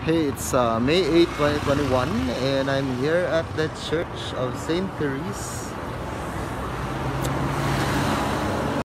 Hey, it's May 8, 2021, and I'm here at the Church of St. Therese